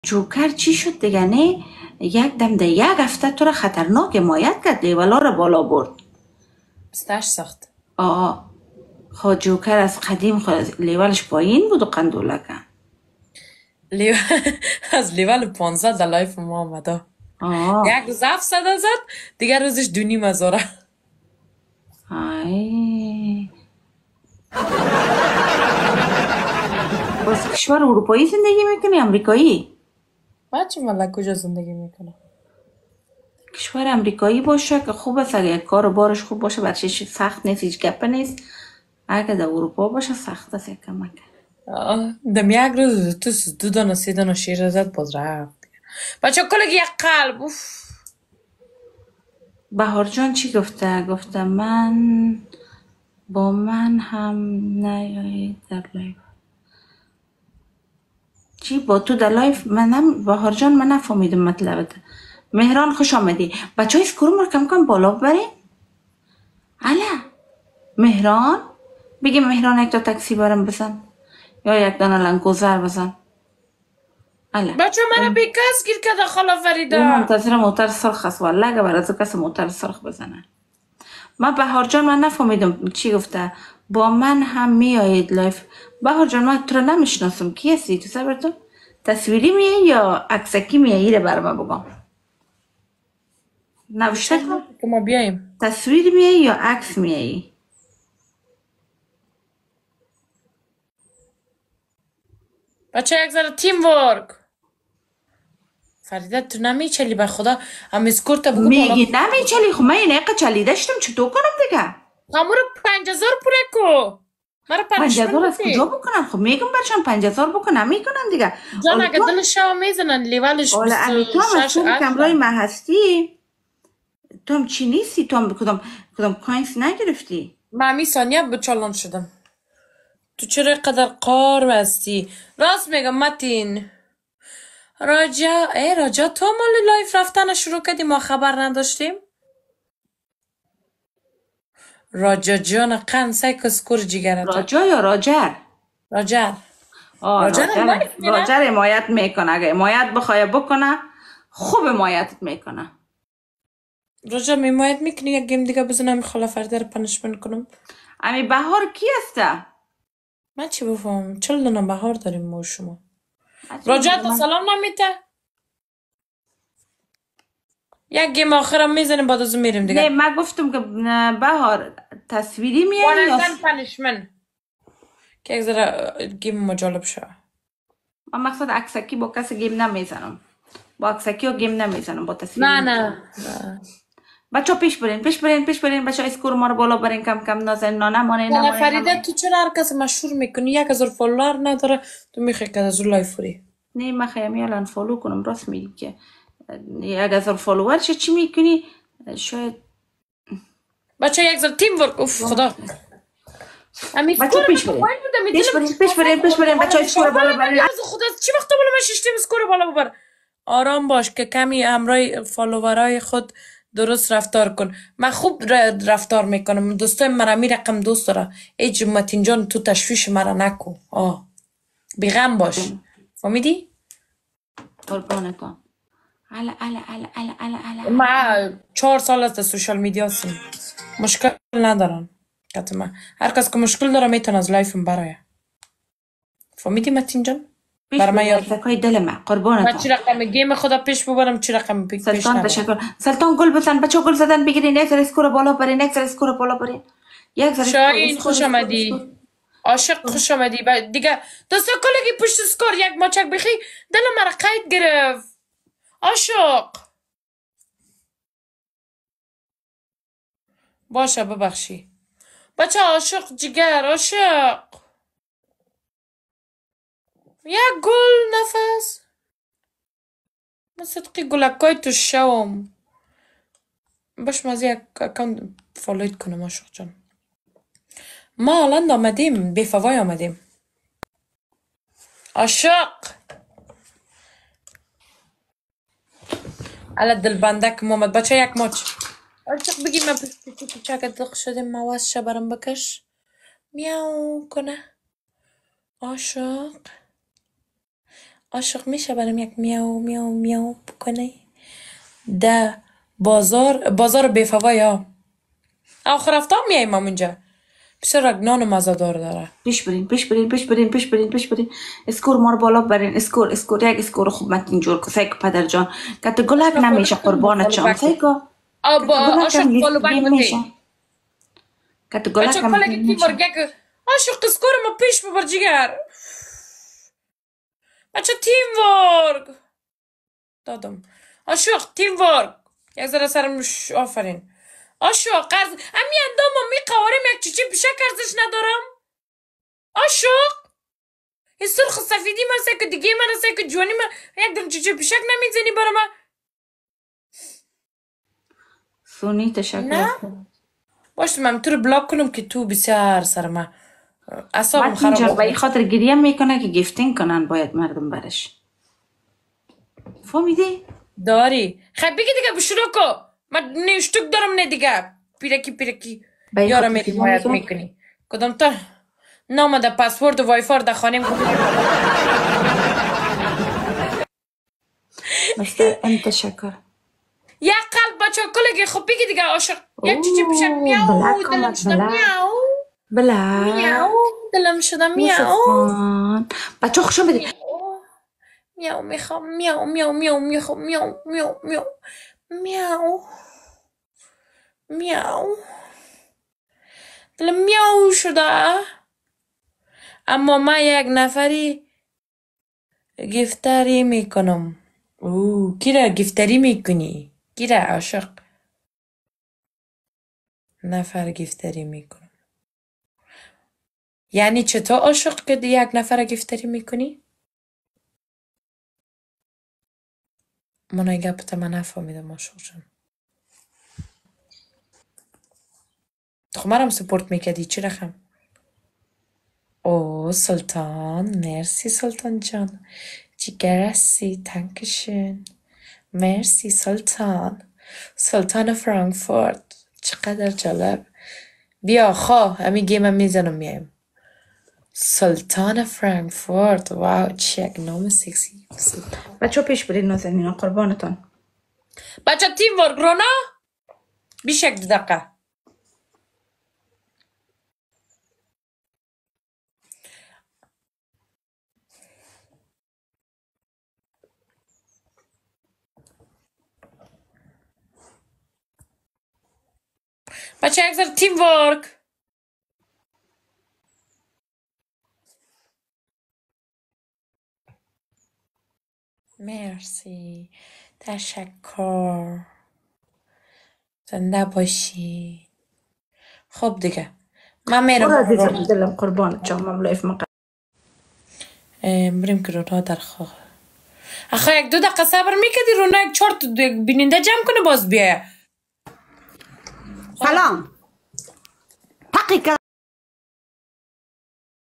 جوکر چی شد دیگه نه؟ یک دم ده یک هفته تو را خطرناک حمایت کرد، لیولا را بالا برد. بستش سخت. خود جوکر از قدیم خود لیولش پایین بود و قندولکه. از لیول 15 در لایف ما آمده. یک روز 700 زد، دیگر روزش 2,500. باز کشور اروپایی زندگی میکنی امریکایی؟ بچه ملک کجا زندگی میکنه؟ کشور امریکایی باشه که خوب است، اگه کار و بارش خوب باشه، برچه سخت نیست، هیچ گپه نیست. اگه در اروپا باشه سخت است یکم. دم یک روز تو 2 دانه 3 دانه شیر زد باز رفت. بچه کلگی یک قلب. بهار جان چی گفته؟ گفته من با من هم نیایید در لایف. چی با تو در لایف؟ منم بهار جان من نفهمیدم مطلبت. مهران خوش آمدی. بچه های اسکورو ما کم کم بالا ببریم. الا مهران بگی مهران یک تا تاکسی برم بزن یا یک دانه لنگوزر بزن. الا بچه منو بیکس گیر که خاله فریده. او منتظر موتر سرخ است والله، اگه برای تو کس موتر سرخ بزنه. من بهار جان من نفهمیدم چی گفته. با من هم میایید لایف. بهار جان من تو رو نمیشناسم، کی هستی تو؟ صبر تو تصویری میایی یا عکسکی میایی؟ رو برام بگم. نوشته کن که ما بیاییم. تصویر میایی یا عکس میایی؟ بچه یک ذره تیم ورک. فریده تو نمیچلی به خدا. هم اسکور تا بگو بالا. میگی نمیچلی؟ خب من این اقا چلیده شدم چطور کنم دیگه؟ همون رو 5,000 پوره کو. مرا 5,000 پنشمن از کجا بودی. بکنم؟ خب میگم برشان 5,000 بکنم، میکنم دیگه. جان اگه دلش شو میزنن لیولش حالا امی تو هم از 26 خوب کمرای 8. من هستی؟ تو هم چی نیستی؟ تو هم کدام کوینس نگرفتی؟ من همی ثانیه به چالان شدم. تو چرا قدر قار هستی؟ راست میگم متین. راجا تو مال لایف رفتن شروع کردی ما خبر نداشتیم؟ راجا جان قن سای کسکور جگرته. راجا یا راجر؟ راجر لایف میره؟ راجر حمایت میکنه، اگه حمایت بخواه بکنه خوب حمایتت میکنه. راجا میماید میکنی یک گیم دیگه بزنم خاله فرده رو پنشمن کنم. امی بهار کی هسته؟ من چی بفهم 40 دونه بهار داریم ما شما. راجا تا سلام نمیته؟ یک گیم آخرم میزنیم بعد از میریم دیگه. نه من گفتم که بهار تصویری میایی یا پنشمن که یک ذره گیم مجالب شد. من مقصد عکسکی با کسی گیم نمیزنم، با عکسکی و گیم نمیزنم، با تصویری نه بچه پیش برین بچه اسکور ما رو بالا برین، کم کم نازن خاله فریده تو چرا هر کس مشهور میکنی 1,000 فالوور نداره تو میخوای که از اون لایف فوری؟ نه من خیلی الان فالو کنم، راست میگی که 1,000 فالوور چی میکنی؟ شاید بچه 1,000 تیم ورک. اوف خدا. بچه پیش برین بچه اسکور بالا برین. خدا چی وقت بالا من ششتیم اسکور بالا ببر. آرام باش که کمی همراه فالوورای خود درست رفتار کن. من خوب رفتار میکنم، دوستای مرا می رقم دوست داره. ای متین جان تو تشویش مرا نکو. بیغم باش. فهمیدی؟ قربانتون. ما 4 سال است سوشال میدیا هستم، مشکل ندارم. من هر کس که مشکل داره میتونه از لایفم برای. فهمیدی متین جان؟ برای من یاد زکای دل من قربانتون. من چی رقم گیم خدا پیش ببرم چی رقم پیش سلطان تشکر. سلطان گل بزن بچه، گل زدن بگیرین، یک ذره اسکور بالا برین، یک ذره اسکور بالا برین. شاین خوش آمدی. عاشق خوش آمدی. دیگه دوستا کلگی پشت اسکور یک ماچک بخی دل مرا قید گرفت. عاشق باشه ببخشی بچه. عاشق جگر عاشق. یک گل نفس. من صدقی گلکای تو شوم. باش مازی یک اکاونت فالویت کنم عاشق جان. ما الان آمدیم بیفوای آمدیم. عاشق علا دل بندک محمد بچه یک ماچ. عاشق بگی من پشتی چاک دق شدیم موز شبرم بکش میاو کنه. عاشق عاشق میشه برام یک میاو میاو میاو بکنی ده بازار بیفوای ها آخر هفته میاییم اونجا بسیار رگنان و مزادار داره. پیش برین پیش برین پیش برین پیش برین پیش برین. اسکور ما رو بالا برین. اسکور یک اسکور خوب متین جور که سیک پدر جان کت گلک نمیشه قربانت شم سیکا کت گلک هم نمیشه کت گلک بچه هم کلگی تیم نمیشه. ورگه عاشق اسکور ما پیش ببر جگر بچه تیم ورگ دادم عاشق تیم ورگ یک ذره سرم آفرین عاشق قرض امی اندام می قوارم یک چیچی پیشک ارزش ندارم عاشق این سرخ سفیدی من که دیگه من که جوانی من یک دم چیچی پیشک نمیزنی برای من سونی تشکر. نه باشه من تو رو بلاک کنم که تو بسیار سر من اصابم متین جان خراب به این خاطر گریه میکنه که گیفتینگ کنن باید مردم برش فهمیدی؟ داری خیلی بگی دیگه بشروع کو من نیشتک دارم نه دیگه پیرکی به این یارم خاطر میری گریه باید میکنه میکنی کدام تا نامده پاسورد و وای فای در خانم مستر ام تشکر. یک قلب بچه کلگی خب بگی دیگه عاشق یک چیچی پیشک میاو بلک دلم آمد شدم میاو بلک میاو دلم شدم یوسف میاو خان بچه خوشم بده. میاو میاو میخوام میاو میاو میاو میخوام میاو میاو میاو میاو میاو دلم میاو شده اما من یک نفری گفتری میکنم کی را گفتری میکنی؟ کی را عاشق نفر گفتری میکنم یعنی چطور عاشق که یک نفر گفتری میکنی؟ من این گپت من نفهمیدم عاشق جان خب مرم سپورت میکردی چی رقم؟ او سلطان مرسی سلطان جان جگر هستی تنکشن مرسی سلطان فرانکفورت چقدر جالب بیا خواه همین گیم میزنم میایم سلطان فرانکفورت واو چه یک نام سکسی بچه پیش برید نازنین قربانتان. بچه تیم ورک رونا بیش یک دقیقه بچه یک ذره تیم ورک مرسی تشکر زنده باشی خب دیگه من میرم برو عزیزم دلم قربانت شم مملوف مقدم. بریم که رونا در خواه آخه یک دو دقیقه صبر میکردی رونا یک 4 تا بیننده جمع کنه باز بیایه سلام حقیقت